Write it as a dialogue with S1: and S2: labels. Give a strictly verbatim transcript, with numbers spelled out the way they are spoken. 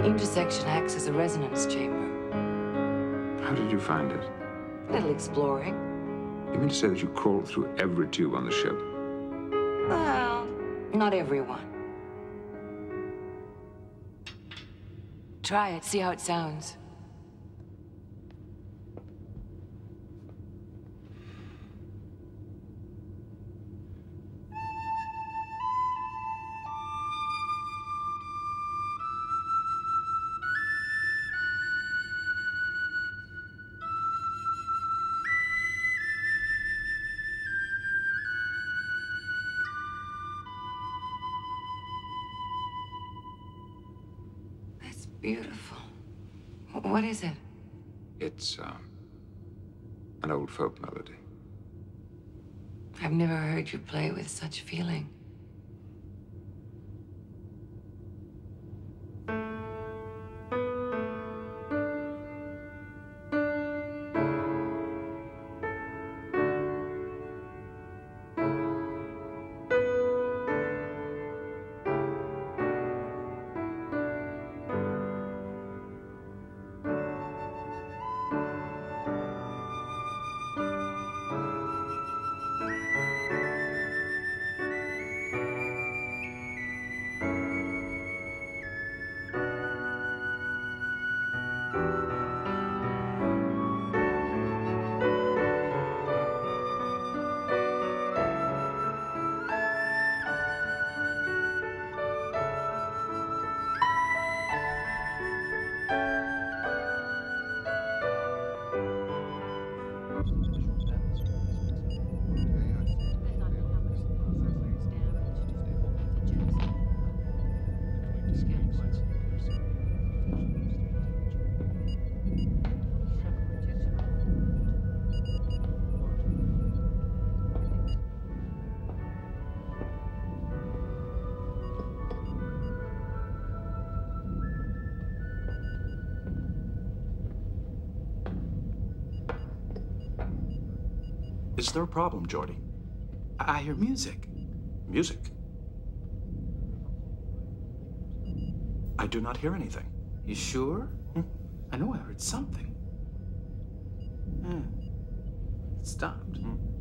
S1: The intersection acts as a resonance chamber.
S2: How did you find it?
S1: A little exploring.
S2: You mean to say that you crawled through every tube on the ship?
S1: Well, not everyone. Try it, see how it sounds. Beautiful. What is it?
S2: It's, um, an old folk melody.
S1: I've never heard you play with such feeling.
S3: Is there a problem, Jordy? I, I hear music. Music? I do not hear anything.
S4: You sure?
S3: Hmm?
S4: I know I heard something. Yeah. It stopped.
S3: Hmm.